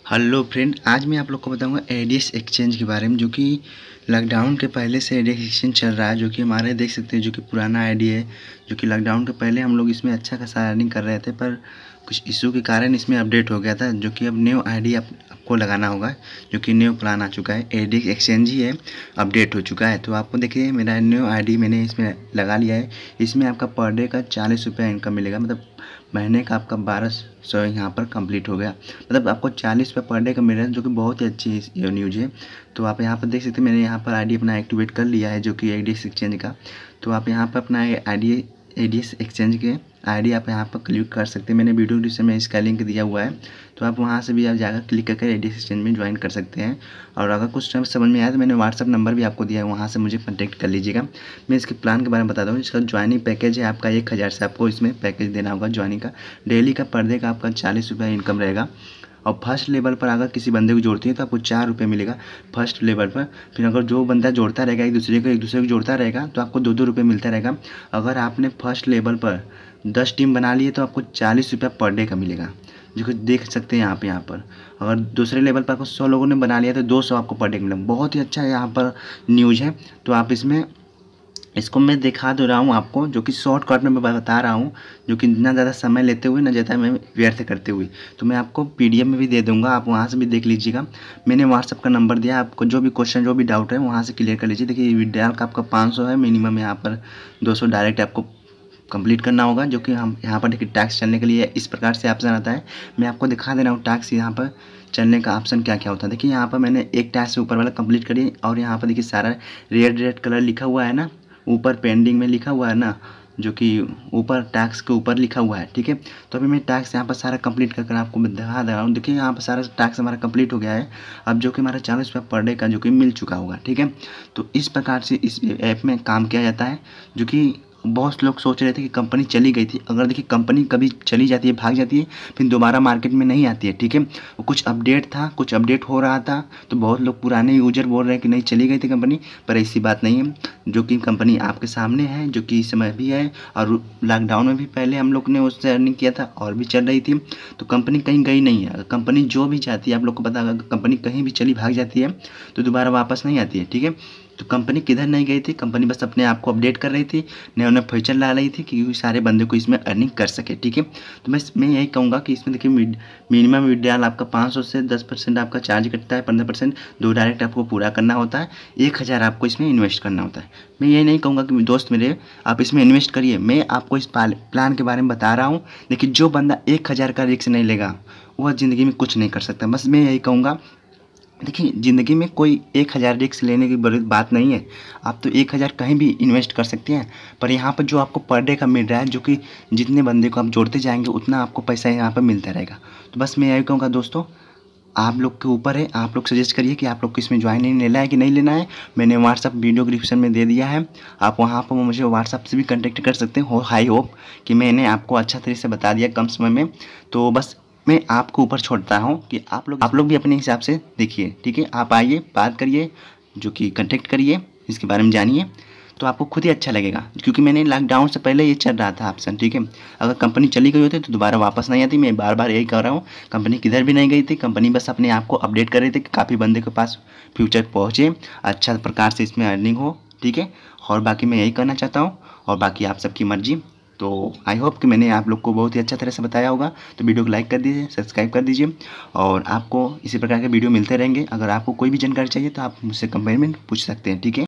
Hello friend, आज मैं आप लोग को बताऊंगा एडीएस एक्सचेंज के बारे में, जो कि लॉकडाउन के पहले से एडीएस एक्सचेंज चल रहा है। जो कि हमारे देख सकते हैं, जो कि पुराना आईडी है, जो कि लॉकडाउन के पहले हम लोग इसमें अच्छा खासा अर्निंग कर रहे थे, पर कुछ इशू के कारण इसमें अपडेट हो गया था। जो कि अब न्यू आईडी आपको लगाना होगा, जो कि न्यू प्लान आ चुका है। एडीएस एक्सचेंज ही है, अपडेट हो चुका है। तो आपको देखिए, मेरा न्यू आईडी मैंने इसमें लगा लिया है। इसमें आपका पर डे का 40 रुपये इनकम मिलेगा, मतलब महीने का आपका 1200 यहाँ पर कंप्लीट हो गया। मतलब आपको 40 रुपये पर डे का मिल रहा है, जो कि बहुत ही अच्छी ये न्यूज़ है। तो आप यहाँ पर देख सकते हैं, मैंने यहाँ पर आईडी अपना एक्टिवेट कर लिया है, जो कि एडीएस एक्सचेंज का। तो आप यहाँ पर अपना आईडी एडीएस एक्सचेंज के आईडी आप यहाँ पर क्लिक कर सकते हैं। मैंने वीडियो डिस्क्रिप्शन में इसका लिंक दिया हुआ है, तो आप वहाँ से भी आप जाकर क्लिक करके एडीएस एक्सचेंज में ज्वाइन कर सकते हैं। और अगर कुछ टाइम समझ में आया तो मैंने व्हाट्सअप नंबर भी आपको दिया है, वहाँ से मुझे कॉन्टैक्ट कर लीजिएगा। मैं इसके प्लान के बारे में बताता हूँ। इसका ज्वाइनिंग पैकेज है आपका 1000 से, आपको इसमें पैकेज देना होगा ज्वाइनिंग का। डेली का पर डे का आपका 40 रुपये इनकम रहेगा। और फर्स्ट लेवल पर अगर किसी बंदे को जोड़ती है तो आपको 4 रुपये मिलेगा फर्स्ट लेवल पर। फिर अगर जो बंदा जोड़ता रहेगा एक दूसरे को जोड़ता रहेगा तो आपको 2-2 रुपये मिलता रहेगा। अगर आपने फर्स्ट लेवल पर 10 टीम बना ली है तो आपको 40 रुपये पर डे का मिलेगा, जो कि देख सकते हैं आप यहाँ पर। अगर दूसरे लेवल पर आपको 100 लोगों ने बना लिया तो 200 आपको पर डे का मिलेगा। बहुत ही अच्छा यहाँ पर न्यूज़ है। तो आप इसको मैं दिखा दे रहा हूँ आपको, जो कि शॉर्टकट में मैं बता रहा हूँ, जो कि ना ज़्यादा समय लेते हुए ना ज़्यादा मैं व्यर्थ करते हुए। तो मैं आपको पीडीएफ में भी दे दूँगा, आप वहाँ से भी देख लीजिएगा। मैंने व्हाट्सअप का नंबर दिया, आपको जो भी क्वेश्चन जो भी डाउट है वहाँ से क्लियर कर लीजिए। देखिए, विड्रॉल का आपका 500 है मिनिमम, यहाँ पर 200 डायरेक्ट आपको कंप्लीट करना होगा। जो कि हम यहाँ पर देखिए टैक्स चलने के लिए इस प्रकार से ऑप्शन आता है। मैं आपको दिखा दे रहा हूँ टैक्स यहाँ पर चलने का ऑप्शन क्या क्या होता है। देखिए, यहाँ पर मैंने एक टैक्स से ऊपर वाला कंप्लीट करी, और यहाँ पर देखिए सारा रेड कलर लिखा हुआ है ना, ऊपर पेंडिंग में लिखा हुआ है ना, जो कि ऊपर टैक्स के ऊपर लिखा हुआ है। ठीक है, तो अभी मैं टैक्स यहाँ पर सारा कंप्लीट कर आपको दिखा दे रहा हूँ। देखिए, यहाँ पर सारा टैक्स हमारा कंप्लीट हो गया है अब, जो कि हमारा 40 रुपये पर डे का जो कि मिल चुका होगा। ठीक है, तो इस प्रकार से इस ऐप में काम किया जाता है। जो कि बहुत लोग सोच रहे थे कि कंपनी चली गई थी। अगर देखिए, कंपनी कभी चली जाती है, भाग जाती है, फिर दोबारा मार्केट में नहीं आती है। ठीक है, वो कुछ अपडेट था, कुछ अपडेट हो रहा था, तो बहुत लोग पुराने यूजर बोल रहे हैं कि नहीं चली गई थी कंपनी, पर ऐसी बात नहीं है। जो कि कंपनी आपके सामने है, जो कि इस समय भी है, और लॉकडाउन में भी पहले हम लोग ने उससे अर्निंग किया था और भी चल रही थी। तो कंपनी कहीं गई नहीं है। कंपनी जो भी चाहती है, आप लोग को पता, अगर कंपनी कहीं भी चली भाग जाती है तो दोबारा वापस नहीं आती है। ठीक है, तो कंपनी किधर नहीं गई थी, कंपनी बस अपने आप को अपडेट कर रही थी, नए नए फीचर ला रही थी कि सारे बंदे को इसमें अर्निंग कर सके। ठीक है, तो मैं यही कहूँगा कि इसमें देखिए, मिनिमम विड्रॉल आपका 500 से 10% आपका चार्ज कटता है, 15% दो डायरेक्ट आपको पूरा करना होता है, 1000 आपको इसमें इन्वेस्ट करना होता है। मैं ये नहीं कहूँगा कि दोस्त मेरे आप इसमें इन्वेस्ट करिए, मैं आपको इस प्लान के बारे में बता रहा हूँ। देखिए, जो बंदा 1000 का रिस्क नहीं लेगा वह ज़िंदगी में कुछ नहीं कर सकता। बस मैं यही कहूँगा, देखिए, ज़िंदगी में कोई 1000 रिस्क लेने की बड़ी बात नहीं है। आप तो 1000 कहीं भी इन्वेस्ट कर सकते हैं, पर यहाँ पर जो आपको पर डे का मिल रहा है, जो कि जितने बंदे को आप जोड़ते जाएंगे उतना आपको पैसा यहाँ पर मिलता रहेगा। तो बस मैं यही कहूँगा दोस्तों, आप लोग के ऊपर है, आप लोग सजेस्ट करिए कि आप लोग को इसमें ज्वाइन नहीं लेना है कि नहीं लेना है। मैंने व्हाट्सअप वीडियो डिस्क्रिप्शन में दे दिया है, आप वहाँ पर मुझे व्हाट्सअप से भी कॉन्टैक्ट कर सकते हैं। आई होप कि मैंने आपको अच्छा तरीके से बता दिया कम समय में। तो बस मैं आपको ऊपर छोड़ता हूँ कि आप लोग भी अपने हिसाब से देखिए। ठीक है, आप आइए, बात करिए, जो कि कॉन्टैक्ट करिए, इसके बारे में जानिए, तो आपको खुद ही अच्छा लगेगा। क्योंकि मैंने लॉकडाउन से पहले ये चल रहा था ऑप्शन। ठीक है, अगर कंपनी चली गई होती तो दोबारा वापस नहीं आती। मैं बार बार यही कह रहा हूँ, कंपनी किधर भी नहीं गई थी, कंपनी बस अपने आप को अपडेट कर रही थी कि काफ़ी बंदे के पास फ्यूचर पहुँचे, अच्छा प्रकार से इसमें अर्निंग हो। ठीक है, और बाकी मैं यही कहना चाहता हूँ, और बाकी आप सबकी मर्जी। तो आई होप कि मैंने आप लोग को बहुत ही अच्छा तरह से बताया होगा। तो वीडियो को लाइक कर दीजिए, सब्सक्राइब कर दीजिए, और आपको इसी प्रकार के वीडियो मिलते रहेंगे। अगर आपको कोई भी जानकारी चाहिए तो आप मुझसे कमेंट में पूछ सकते हैं। ठीक है।